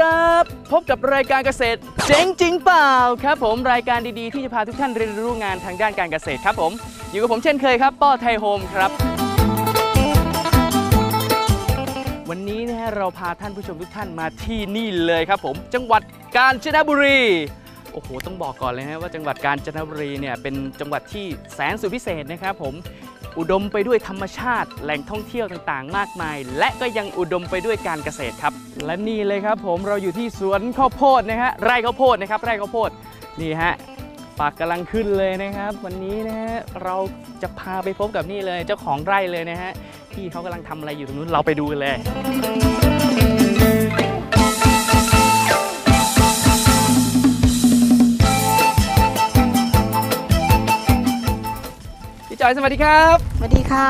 ครับพบกับรายการเกษตรเจ๋งจริงเปล่าครับผมรายการดีๆที่จะพาทุกท่านเรียนรู้งานทางด้านการเกษตรครับผมอยู่กับผมเช่นเคยครับป้อไทยโฮมครับวันนี้นะฮะเราพาท่านผู้ชมทุกท่านมาที่นี่เลยครับผมจังหวัดกาญจนบุรีโอ้โหต้องบอกก่อนเลยนะว่าจังหวัดกาญจนบุรีเนี่ยเป็นจังหวัดที่แสนสุดพิเศษนะครับผมอุดมไปด้วยธรรมชาติแหล่งท่องเที่ยวต่างๆมากมายและก็ยังอุดมไปด้วยการเกษตรครับและนี่เลยครับผมเราอยู่ที่สวนข้าวโพดนะฮะไร่ข้าวโพดนะครับไร่ข้าวโพดนี่ฮะปากกำลังขึ้นเลยนะครับวันนี้นะฮะเราจะพาไปพบกับนี่เลยเจ้าของไร่เลยนะฮะที่เขากำลังทำอะไรอยู่ตรงนู้นเราไปดูกันเลยพี่จอยสวัสดีครับสวัสดีค่ะ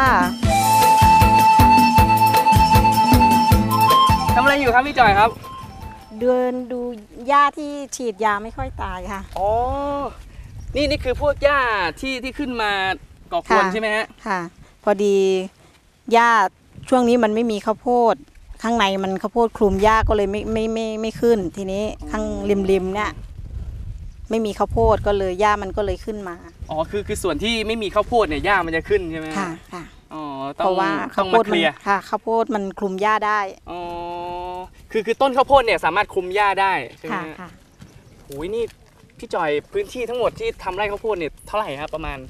ทำอะไรอยู่ครับพี่จอยครับเดินดูหญ้าที่ฉีดยาไม่ค่อยตายค่ะอ๋อนี่คือพวกหญ้าที่ขึ้นมาก่อกวนใช่ไหมฮะค่ะพอดีหญ้าช่วงนี้มันไม่มีข้าวโพดข้างในมันข้าวโพดคลุมหญ้าก็เลยไม่ขึ้นทีนี้ข้างริมเนี่ยไม่มีข้าวโพดก็เลยหญ้ามันก็เลยขึ้นมาอ๋อคือส่วนที่ไม่มีข้าวโพดเนี่ยหญ้ามันจะขึ้นใช่ไหมค่ะค่ะอ๋อเพราะว่าข้าวโพดค่ะข้าวโพดมันคลุมหญ้าได้อ๋อคือต้นข้าวโพดเนี่ยสามารถคลุมหญ้าได้ใช่ไหมค่ะโอ้ยนี่พี่จอยพื้นที่ทั้งหมดที่ทำไร่ข้าวโพดเนี่ยเท่าไหร่ครับประมาณ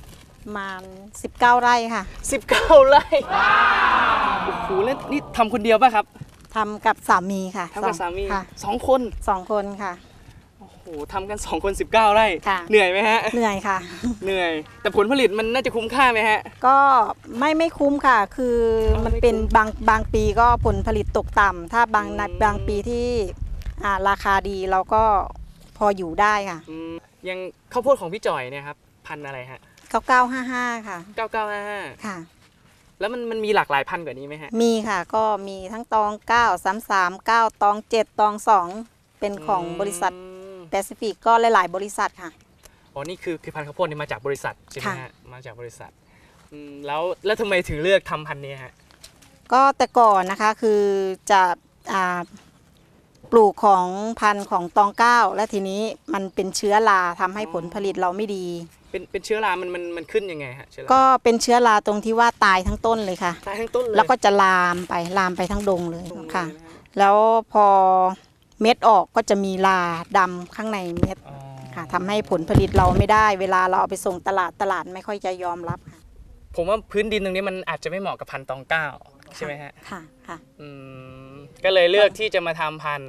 19 ไร่ค่ะ 19 ไร่โอ้โหแล้วนี่ทำคนเดียวป่ะครับทำกับสามีค่ะทำกับสามี2 คนค่ะโอ้โหทำกัน2 คน 19 ไร่เหนื่อยไหมฮะเหนื่อยค่ะเหนื่อยแต่ผลผลิตมันน่าจะคุ้มค่าไหมฮะก็ไม่คุ้มค่ะคือมันเป็นบางปีก็ผลผลิตตกต่ำถ้าบางปีที่ราคาดีเราก็พออยู่ได้ค่ะยังข้าวโพดของพี่จอยเนี่ยครับพันธุ์อะไรฮะ 9955ค่ะ 9955ค่ะแล้วมันมีหลากหลายพันธุ์กว่านี้ไหมฮะมีค่ะก็มีทั้งตอง9 33 9ตอง7ตอง2เป็นของบริษัทแปซิฟิกก็หลายๆบริษัทค่ะอ๋อนี่คือพันธุ์ข้าวโพดนี่มาจากบริษัทใช่ไหมฮะมาจากบริษัทแล้วทำไมถึงเลือกทำพันธุ์นี้ฮะก็แต่ก่อนนะคะคือจะปลูกของพันธุ์ของตอง9และทีนี้มันเป็นเชื้อราทำให้ผลผลิตเราไม่ดีเป็นเชื้อรามันขึ้นยังไงฮะก็เป็นเชื้อราตรงที่ว่าตายทั้งต้นเลยค่ะตายทั้งต้นเลยแล้วก็จะลามไปทั้งดงเลยค่ะแล้วพอเม็ดออกก็จะมีราดำข้างในเม็ดค่ะทำให้ผลผลิตเราไม่ได้เวลาเราเอาไปส่งตลาดไม่ค่อยจะยอมรับค่ะผมว่าพื้นดินตรงนี้มันอาจจะไม่เหมาะกับพันธุ์ตอง9ใช่ไหมฮะค่ะก็เลยเลือกที่จะมาทำพันธุ์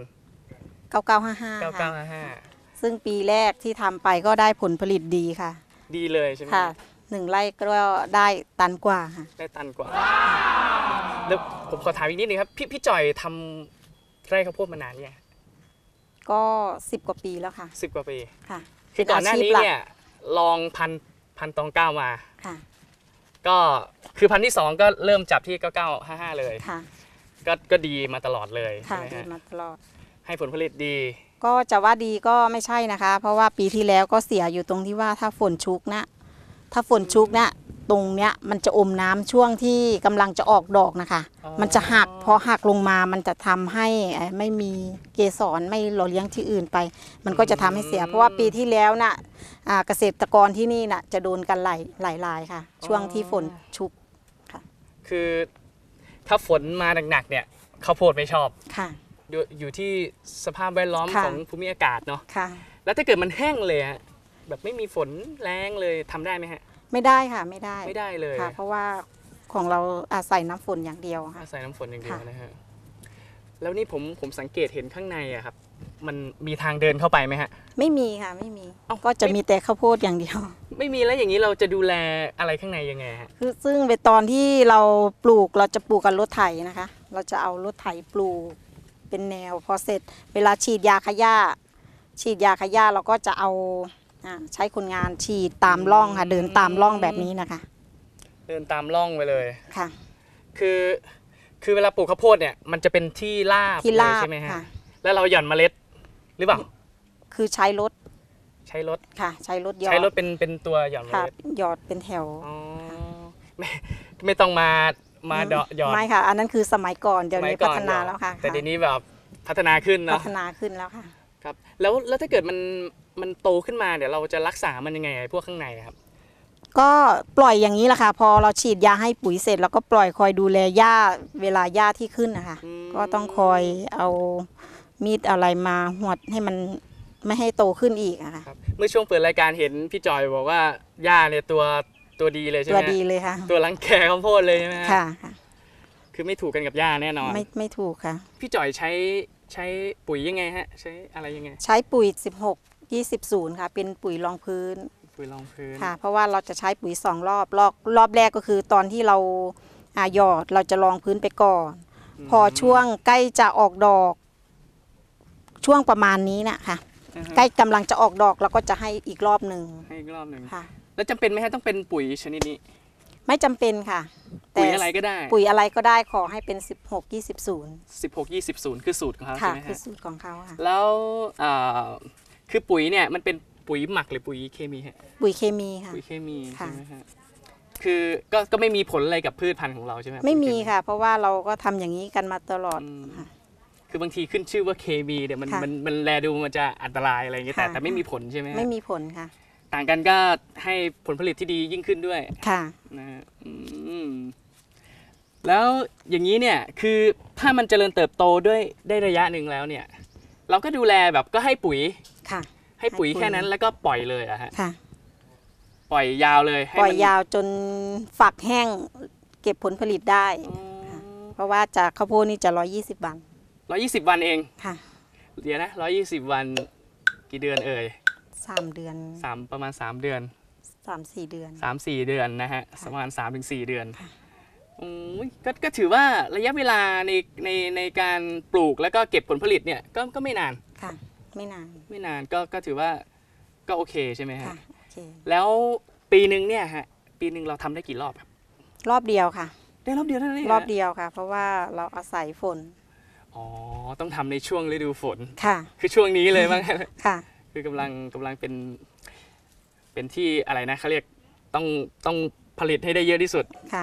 9955ซึ่งปีแรกที่ทำไปก็ได้ผลผลิตดีค่ะดีเลยใช่ไหมค่ะ1 ไร่ก็ได้ตันกว่าค่ะได้ตันกว่าแล้วผมขอถามอีกนิดนึงครับพี่จอยทำไร่ข้าวโพดมานานเนี่ยก็10 กว่าปีแล้วค่ะ 10 กว่าปีค่ะคือก่อนหน้านี้เนี่ยลองพันตอง9มาค่ะก็คือพันที่2ก็เริ่มจับที่9955เลยค่ะก็ดีมาตลอดเลยค่ะดีมาตลอดให้ผลผลิตดีก็จะว่าดีก็ไม่ใช่นะคะเพราะว่าปีที่แล้วก็เสียอยู่ตรงที่ว่าถ้าฝนชุกนะตรงเนี้ยมันจะอมน้ำช่วงที่กำลังจะออกดอกนะคะมันจะหักพอหักลงมามันจะทำให้ไม่มีเกสรไม่หล่อเลี้ยงที่อื่นไปมันก็จะทำให้เสียเพราะว่าปีที่แล้วน่ะเกษตรกรที่นี่น่ะจะโดนกันหลายรายค่ะช่วงที่ฝนชุกค่ะคือถ้าฝนมาหนักๆเนี่ยข้าวโพดไม่ชอบค่ะอยู่ที่สภาพแวดล้อมของภูมิอากาศเนาะค่ะแล้วถ้าเกิดมันแห้งเลยฮะแบบไม่มีฝนแรงเลยทำได้ไหมฮะไม่ได้ค่ะไม่ได้เลยค่ะเพราะว่าของเราอาศัยน้ำฝนอย่างเดียวค่ะอาศัยน้ำฝนอย่างเดียวนะฮะแล้วนี่ผมสังเกตเห็นข้างในอะครับมันมีทางเดินเข้าไปไหมฮะไม่มีค่ะไม่มีก็จะมีแต่ข้าวโพดอย่างเดียวไม่มีแล้วอย่างนี้เราจะดูแลอะไรข้างในยังไงฮะคือซึ่งในตอนที่เราปลูกเราจะปลูกกับรถไถนะคะเราจะเอารถไถปลูกเป็นแนวพอเสร็จเวลาฉีดยาขย่าเราก็จะเอาใช้คนงานฉีดตามร่องค่ะเดินตามร่องแบบนี้นะคะเดินตามร่องไปเลยค่ะคือเวลาปลูกข้าวโพดเนี่ยมันจะเป็นที่ราบใช่ไหมฮะแล้วเราหย่อนเมล็ดหรือเปล่าคือใช้รถค่ะใช้รถหยอดใช้รถเป็นตัวหย่อนเมล็ดหยอดเป็นแถวไม่ต้องมาเดาะหยอดไม่ค่ะอันนั้นคือสมัยก่อนเดี๋ยวนี้พัฒนาแล้วค่ะแต่เดี๋ยวนี้แบบพัฒนาขึ้นพัเนาะฒนาขึ้นแล้วค่ะครับแล้วถ้าเกิดมันโตขึ้นมาเดี๋ยวเราจะรักษามันยังไงพวกข้างในครับก็ปล่อยอย่างนี้แหละค่ะพอเราฉีดยาให้ปุ๋ยเสร็จแล้วก็ปล่อยคอยดูแลหญ้าเวลาหญ้าที่ขึ้นนะคะก็ต้องคอยเอามีดอะไรมาหวดให้มันไม่ให้โตขึ้นอีกอะค่ะครับเมื่อช่วงเปิดรายการเห็นพี่จอยบอกว่าหญ้าเนี่ยตัวดีเลยใช่ไหมตัวดีเลยค่ะตัวรังแกข้าวโพดเลยใช่ไหมฮะค่ะคือไม่ถูกกันกับหญ้าแน่นอนไม่ถูกค่ะพี่จอยใช้ปุ๋ยยังไงฮะใช้อะไรยังไงใช้ปุ๋ย16-20ค่ะเป็นปุ๋ยรองพื้นปุ๋ยรองพื้นค่ะเพราะว่าเราจะใช้ปุ๋ย2 รอบแรกก็คือตอนที่เราหยอดเราจะรองพื้นไปก่อน พอช่วงใกล้จะออกดอก ช่วงประมาณนี้นะค่ะ ใกล้กำลังจะออกดอกเราก็จะให้อีกรอบหนึ่งให้อีกรอบหนึ่งค่ะแล้วจำเป็นไหมฮะต้องเป็นปุ๋ยชนิดนี้ไม่จำเป็นค่ะปุ๋ยอะไรก็ได้ปุ๋ยอะไรก็ได้ขอให้เป็น16-20 16-20 คือสูตรของเขาค่ะใช่ไหมคือฮะสูตรของเขาค่ะแล้วคือปุ๋ยเนี่ยมันเป็นปุ๋ยหมักหรือปุ๋ยเคมีฮะปุ๋ยเคมีค่ะปุ๋ยเคมีค่ะใช่ไหมฮะคือก็ไม่มีผลอะไรกับพืชพันธุ์ของเราใช่ไหมไม่มีปุ๋ยเค่ะ เพราะว่าเราก็ทำอย่างนี้กันมาตลอดอืมค่ะคือบางทีขึ้นชื่อว่าเคมีเนี่ยมันค่ะมันแลดูมันจะอันตรายอะไรอย่างเงี้ยแต่ค่ะแต่ไม่มีผลใช่ไหมฮะไม่มีผลค่ะต่างกันก็ให้ผลผลิตที่ดียิ่งขึ้นด้วยค่ะนะฮะแล้วอย่างนี้เนี่ยคือถ้ามันเจริญเติบโตด้วยได้ระยะหนึ่งแล้วเนี่ย เราก็ดูแลแบบก็ให้ปุ๋ยค่ะให้ปุ๋ยให้ปุ๋ยแค่นั้นแล้วก็ปล่อยเลยอะฮะค่ะปล่อยยาวเลยให้ปล่อยมันยาวจนฝักแห้งเก็บผลผลิตได้อ๋อเพราะว่าจากข้าวโพดนี่จะ120 วัน 120 วันเองค่ะเดี๋ยวนะ120 วันกี่เดือนเอ่ย 3 เดือนประมาณ3 เดือน 3-4 เดือน 3-4 เดือนนะฮะค่ะประมาณ 3-4 เดือนค่ะก็ถือว่าระยะเวลาในการปลูกแล้วก็เก็บผลผลิตเนี่ยก็ไม่นานค่ะ ไม่นานไม่นานก็ถือว่าก็โอเคใช่ไหมฮะค่ะโอเคแล้วปีหนึ่งเนี่ยฮะปีหนึ่งเราทำได้กี่รอบครับรอบเดียวค่ะได้รอบเดียวเท่านั้นเองรอบเดียวค่ะ เพราะว่าเราอาศัยฝนอ๋อต้องทำในช่วงฤดูฝนค่ะคือช่วงนี้เลยมั้งค่ะคือกำลังเป็นที่อะไรนะเขาเรียกต้องผลิตให้ได้เยอะที่สุดค่ะ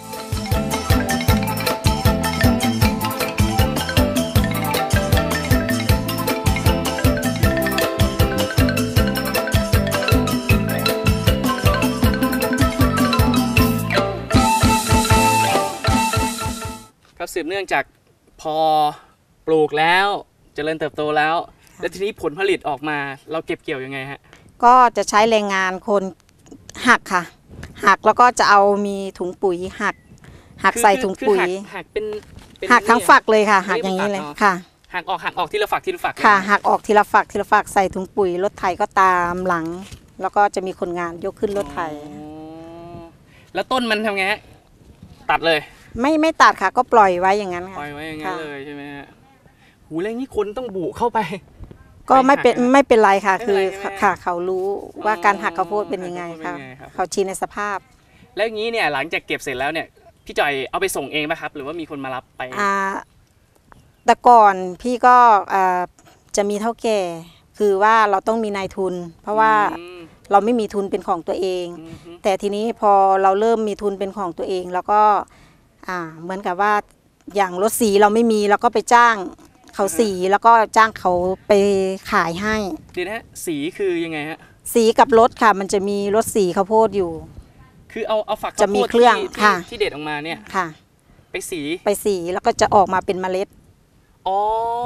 ครับสืบเนื่องจากพอปลูกแล้วเจริญเติบโตแล้ว แล้วทีนี้ผลผลิตออกมาเราเก็บเกี่ยวยังไงฮะก็จะใช้แรงงานคนหักค่ะ หักแล้วก็จะเอามีถุงปุ๋ยหักใส่ถุงปุ๋ยหักเป็นหักทั้งฝักเลยค่ะไม่หักได้อย่างนี้เลยฝักเนอะค่ะหักออกทีละฝักทีละฝักค่ะเลยนหักออกทีละฝักใส่ถุงปุ๋ยรถไถก็ตามหลัง แล้วก็จะมีคนงานยกขึ้นรถไถอ๋อแล้วต้นมันทำไงฮะตัดเลยไม่ตัดค่ะ ก็ปล่อยไว้อย่างนั้นปค่ะล่อยไว้อย่างนั้นค่ะเลยใช่ไหมฮะหูแล้วอย่างนี้คนต้องบุเข้าไปก็ไม่เป็นไปหักไม่เป็นไรค่ะไม่เป็นคือไรใช่ไหมค่ะเขารู้ว่าอ๋อการหักข้าวโพดเป็นยังไงหักข้าค่ะวโพดเป็นยังไงครับเขาชินในสภาพแล้วอย่างนี้เนี่ยหลังจากเก็บเสร็จแล้วเนี่ยพี่จอยเอาไปส่งเองป่ะครับ หรือว่ามีคนมารับไปแต่ก่อนพี่ก็จะมีเท่าแก่ คือว่าเราต้องมีนายทุน เพราะว่าอืมเราไม่มีทุนเป็นของตัวเองอืมฮึแต่ทีนี้พอเราเริ่มมีทุนเป็นของตัวเอง แล้วก็เหมือนกับว่าอย่างรถสีเราไม่มีเราก็ไปจ้างเขาสีแล้วก็จ้างเขาไปขายให้เดี๋ยวนะฮะสีคือยังไงฮะสีกับรถค่ะ มันจะมีรถสีข้าวโพดอยู่คือเอาฝักจะมีข้าวโพดเครื่องที่ค่ะที่เด็ดออกมาเนี่ยค่ะไปสีไปสีแล้วก็จะออกมาเป็นเมล็ดอ๋อ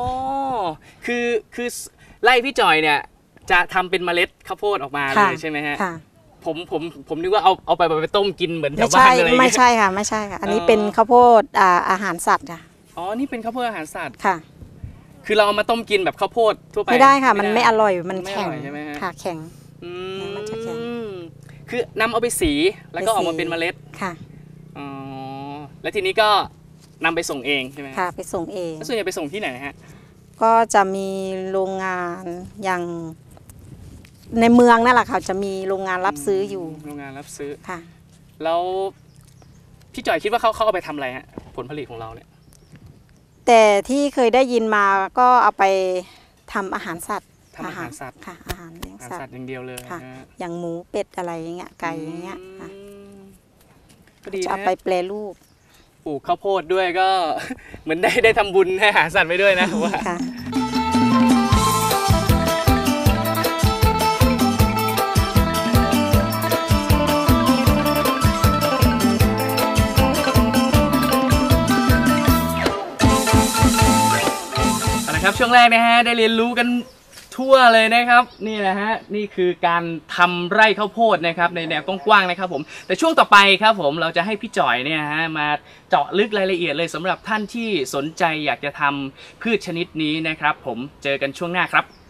คือไล่พี่จอยเนี่ยจะทำเป็นเมล็ดข้าวโพดออกมาเลค่ะยใช่ไหมฮะค่ะผมนึกว่าเอาไปต้มกินเหมือนแถไม่วบ้าใช่นอะไรอย่างไม่เงี้ยใช่ค่ะไม่ใช่ค่ะ อันนี้อ๋อเป็นข้าวโพดอาหารสัตว์ค่ะอ๋อนี่เป็นข้าวโพดอาหารสัตว์ค่ะคือเราเอามาต้มกินแบบข้าวโพดทั่วไปไม่ได้ค่ะ มันไม่อร่อยมันไม่อแข็งร่อยใช่ไหมฮะค่ะแข็งอืมันจะแข็งคือนำเอาไปสีแล้วก็ไปสีออกมาเป็นเมล็ดค่ะอ๋อแล้วทีนี้ก็นำไปส่งเองใช่ไหมค่ะไปส่งเองแล้วส่วนใหญ่ไปส่งที่ไหนฮะก็จะมีโรงงานอย่างในเมืองนั่นแหละค่ะจะมีโรงงานรับซื้ออยู่โรงงานรับซื้อค่ะแล้วพี่จ่อยคิดว่าเขาเอาไปทำอะไรฮะผลผลิตของเราเนี่ยแต่ที่เคยได้ยินมาก็เอาไปทำอาหารสัตว์ทำอาหารสัตว์ค่ะ อาหารเลี้ยงอาหารสัสัตตว์ว์อย่างเดียวเลยค่ะนะฮะอย่างหมูเป็ดอะไรอย่างเงี้ยไก่อย่างเงี้ยค่ะอืมก็ดีจะนะเอาไปแปรรูปโปลูกข้าวโพดด้วยก็ เหมือนได้ทำบุญให้อาหารสัตว์ไปด้วยนะว่าค่ะนะครับช่วงแรกนะฮะได้เรียนรู้กันทั่วเลยนะครับนี่นะฮะนี่คือการทำไร่ข้าวโพดนะครับในแนวกว้างๆนะครับผมแต่ช่วงต่อไปครับผมเราจะให้พี่จ่อยเนี่ยฮะมาเจาะลึกรายละเอียดเลยสำหรับท่านที่สนใจอยากจะทำพืชชนิดนี้นะครับผมเจอกันช่วงหน้าครับ